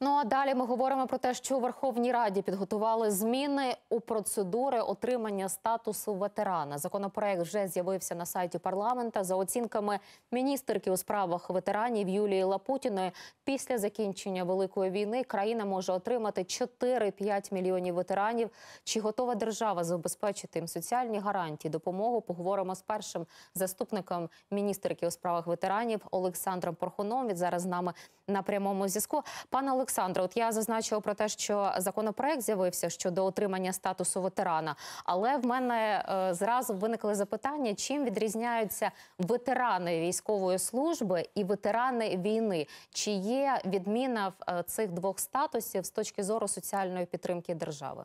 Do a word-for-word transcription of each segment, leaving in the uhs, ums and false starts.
Ну а далі ми говоримо про те, що у Верховній Раді підготували зміни у процедури отримання статусу ветерана. Законопроект вже з'явився на сайті парламента. За оцінками міністерки у справах ветеранів Юлії Лапутіної, після закінчення Великої війни країна може отримати чотири-п'ять мільйонів ветеранів. Чи готова держава забезпечити їм соціальні гарантії, допомогу? Поговоримо з першим заступником міністерки у справах ветеранів Олександром Порхуном. Він зараз з нами на прямому зв'язку. Пане Олександре, от я зазначила про те, що законопроект з'явився щодо отримання статусу ветерана, але в мене е, зразу виникли запитання, чим відрізняються ветерани військової служби і ветерани війни? Чи є відміна в е, цих двох статусів з точки зору соціальної підтримки держави?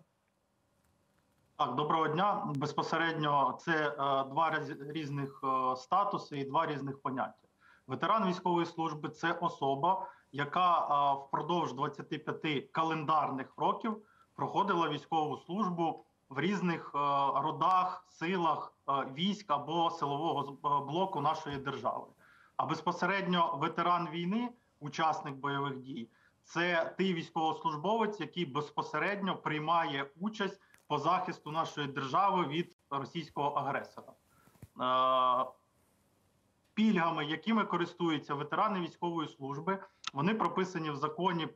Так, доброго дня. Безпосередньо це е, два різних е, статуси і два різних поняття. Ветеран військової служби – це особа, яка е, впродовж двадцяти п'яти календарних років проходила військову службу в різних е, родах, силах е, військ або силового блоку нашої держави. А безпосередньо ветеран війни, учасник бойових дій – це той військовослужбовець, який безпосередньо приймає участь по захисту нашої держави від російського агресора. Е, Пільгами, якими користуються ветерани військової служби, вони прописані в законі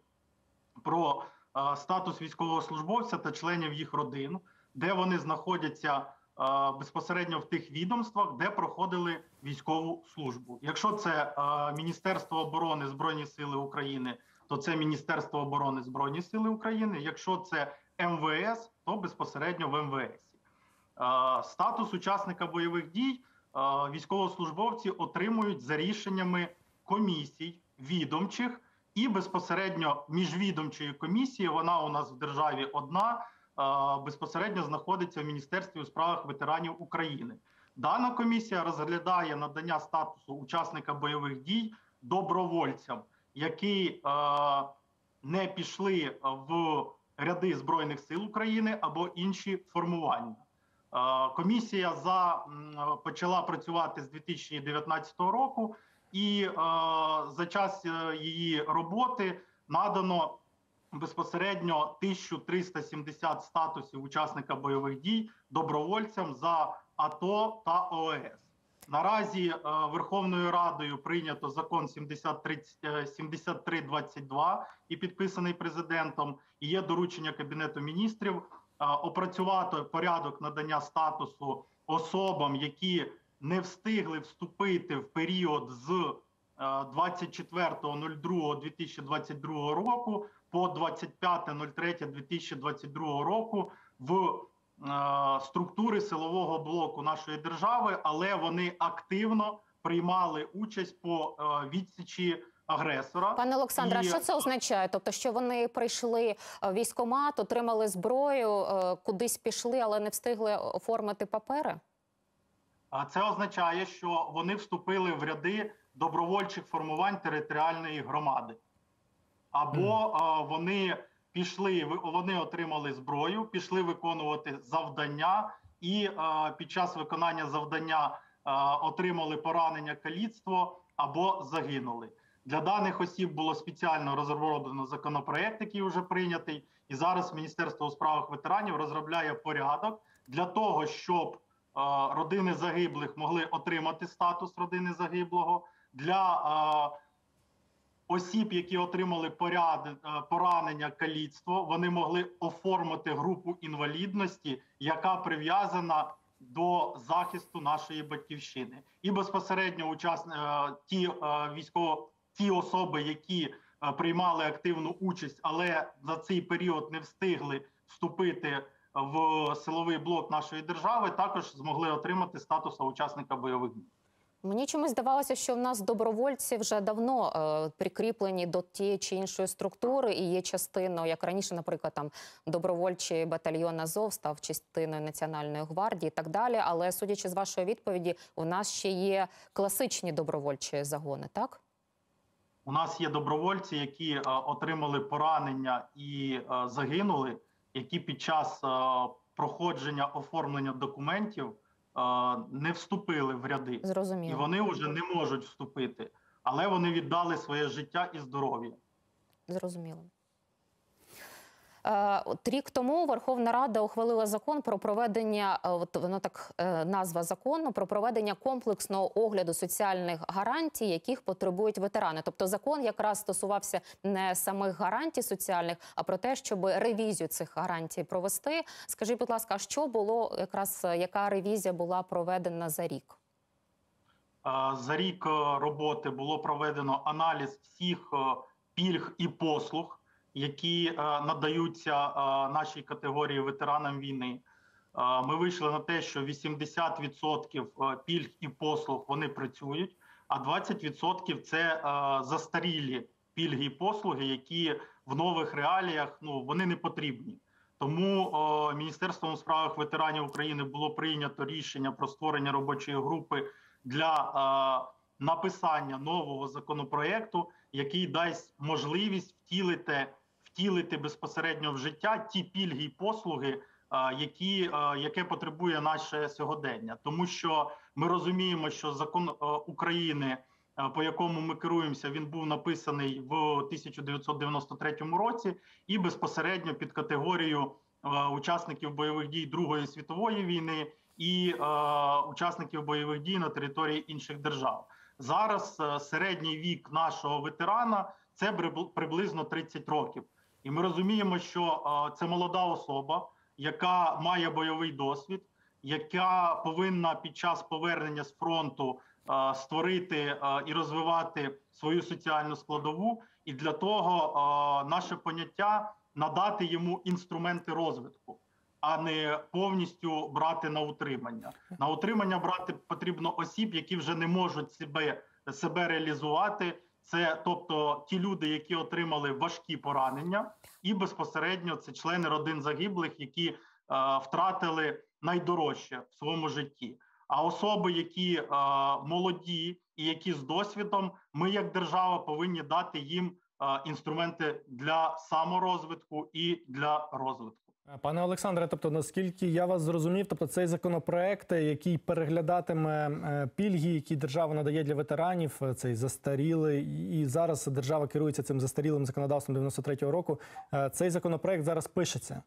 про е, статус військовослужбовця та членів їх родин, де вони знаходяться е, безпосередньо в тих відомствах, де проходили військову службу. Якщо це е, Міністерство оборони Збройні Сили України, то це Міністерство оборони Збройні Сили України. Якщо це ем ве ес, то безпосередньо в ем ве есі. Е, статус учасника бойових дій військовослужбовці отримують за рішеннями комісій відомчих і безпосередньо міжвідомчої комісії, вона у нас в державі одна, безпосередньо знаходиться в Міністерстві у справах ветеранів України. Дана комісія розглядає надання статусу учасника бойових дій добровольцям, які не пішли в ряди Збройних сил України або інші формування. Комісія за, почала працювати з дві тисячі дев'ятнадцятого року, і е, за час її роботи надано безпосередньо тисячу триста сімдесят статусів учасника бойових дій добровольцям за АТО та о е ес. Наразі е, Верховною Радою прийнято закон сімдесят три двадцять два і підписаний президентом, і є доручення Кабінету міністрів опрацювати порядок надання статусу особам, які не встигли вступити в період з двадцять четвертого лютого дві тисячі двадцять другого року по двадцять п'яте третє дві тисячі двадцять другого року в структури силового блоку нашої держави, але вони активно приймали участь по відсічі агресора. Пане Олександре, а що це означає? Тобто, що вони прийшли в військкомат, отримали зброю, кудись пішли, але не встигли оформити папери? Це означає, що вони вступили в ряди добровольчих формувань територіальної громади. Або mm. вони пішли, вони отримали зброю, пішли виконувати завдання і під час виконання завдання отримали поранення, каліцтво або загинули. Для даних осіб було спеціально розроблено законопроект, який вже прийнятий, і зараз Міністерство у справах ветеранів розробляє порядок для того, щоб е, родини загиблих могли отримати статус родини загиблого, для е, осіб, які отримали поряд, е, поранення, каліцтво, вони могли оформити групу інвалідності, яка прив'язана до захисту нашої батьківщини. І безпосередньо учасні, е, ті е, військово Ті особи, які е, приймали активну участь, але за цей період не встигли вступити в силовий блок нашої держави, також змогли отримати статус учасника бойових дій. Мені чомусь здавалося, що в нас добровольці вже давно е, прикріплені до тієї чи іншої структури і є частиною, як раніше, наприклад, там добровольчий батальйон Азов став частиною Національної гвардії і так далі. Але, судячи з вашої відповіді, у нас ще є класичні добровольчі загони, так? У нас є добровольці, які е, отримали поранення і е, загинули, які під час е, проходження оформлення документів е, не вступили в ряди. Зрозуміло. І вони вже не можуть вступити, але вони віддали своє життя і здоров'я. Зрозуміло. Е, От рік тому Верховна Рада ухвалила закон про проведення, е, от воно так е, назва закону, про проведення комплексного огляду соціальних гарантій, яких потребують ветерани. Тобто закон якраз стосувався не самих гарантій соціальних, а про те, щоб ревізію цих гарантій провести. Скажіть, будь ласка, а що було якраз, яка ревізія була проведена за рік? За рік роботи було проведено аналіз всіх пільг і послуг, які надаються нашій категорії ветеранам війни. Ми вийшли на те, що вісімдесят відсотків пільг і послуг вони працюють, а двадцять відсотків це застарілі пільги і послуги, які в нових реаліях ну, вони не потрібні. Тому о, Міністерством у справах ветеранів України було прийнято рішення про створення робочої групи для е, написання нового законопроекту, який дасть можливість втілити, втілити безпосередньо в життя ті пільги і послуги, е, які, е, яке потребує наше сьогодення. Тому що ми розуміємо, що закон е, України, е, по якому ми керуємося, він був написаний в тисяча дев'ятсот дев'яносто третьому році і безпосередньо під категорію е, учасників бойових дій Другої світової війни і е, учасників бойових дій на території інших держав. Зараз е, середній вік нашого ветерана – це приблизно тридцять років. І ми розуміємо, що е, це молода особа, яка має бойовий досвід, яка повинна під час повернення з фронту е, створити е, і розвивати свою соціальну складову. І для того е, наше поняття – надати йому інструменти розвитку, а не повністю брати на утримання. На утримання брати потрібно осіб, які вже не можуть себе, себе реалізувати. Це, тобто, ті люди, які отримали важкі поранення, і безпосередньо це члени родин загиблих, які е, втратили найдорожче в своєму житті. А особи, які е, молоді і які з досвідом, ми як держава повинні дати їм е, інструменти для саморозвитку і для розвитку. Пане Олександре, тобто, наскільки я вас зрозумів, тобто цей законопроект, який переглядатиме пільги, які держава надає для ветеранів, цей застарілий, і зараз держава керується цим застарілим законодавством дев'яносто третього року, цей законопроект зараз пишеться?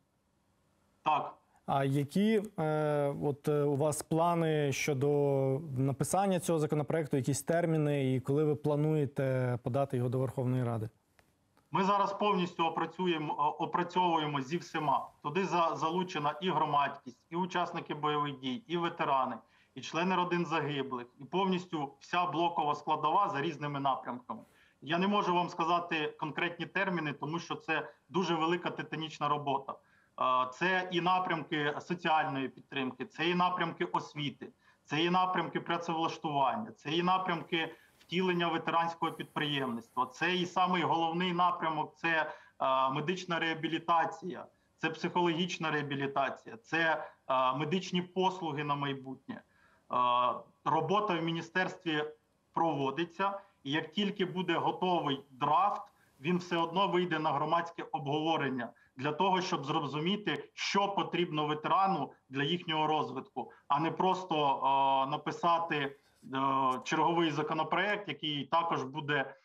Так. А які е, от у вас плани щодо написання цього законопроекту, якісь терміни, і коли ви плануєте подати його до Верховної Ради? Ми зараз повністю опрацюємо, опрацьовуємо зі всіма. Туди залучена і громадськість, і учасники бойових дій, і ветерани, і члени родин загиблих, і повністю вся блокова складова за різними напрямками. Я не можу вам сказати конкретні терміни, тому що це дуже велика титанічна робота. Це і напрямки соціальної підтримки, це і напрямки освіти, це і напрямки працевлаштування, це і напрямки втілення ветеранського підприємництва. Це і самий головний напрямок – це е, медична реабілітація, це психологічна реабілітація, це е, медичні послуги на майбутнє. Е, робота в міністерстві проводиться, і як тільки буде готовий драфт, він все одно вийде на громадське обговорення для того, щоб зрозуміти, що потрібно ветерану для їхнього розвитку, а не просто е, написати черговий законопроект, який також буде е,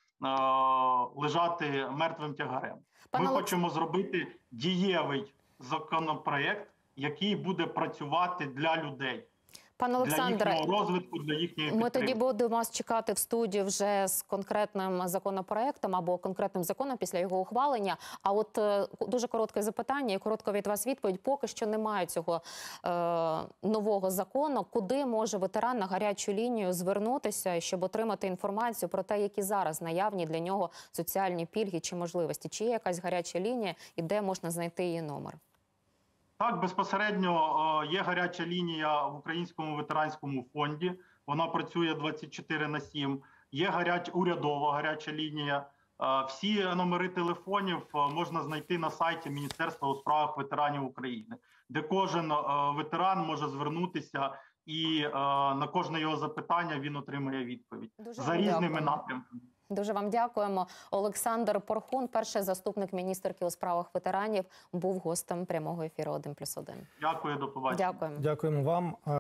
лежати мертвим тягарем. Пане Ми Олекс... хочемо зробити дієвий законопроект, який буде працювати для людей. Пане Олександре, для їхнього розвитку, для їхньої ми підтримки. тоді будемо вас чекати в студії вже з конкретним законопроектом або конкретним законом після його ухвалення. А от е, дуже коротке запитання і коротко від вас відповідь. Поки що немає цього е, нового закону. Куди може ветеран на гарячу лінію звернутися, щоб отримати інформацію про те, які зараз наявні для нього соціальні пільги чи можливості? Чи є якась гаряча лінія і де можна знайти її номер? Так, безпосередньо є гаряча лінія в Українському ветеранському фонді. Вона працює двадцять чотири на сім. Є гаряч, урядова гаряча лінія. Всі номери телефонів можна знайти на сайті Міністерства у справах ветеранів України, де кожен ветеран може звернутися і на кожне його запитання він отримує відповідь. Дуже за різними дякуємо. напрямками. Дуже вам дякуємо. Олександр Порхун, перший заступник міністерки у справах ветеранів, був гостем прямого ефіру один плюс один. Дякую, до побачення. Дякуємо. Дякуємо вам.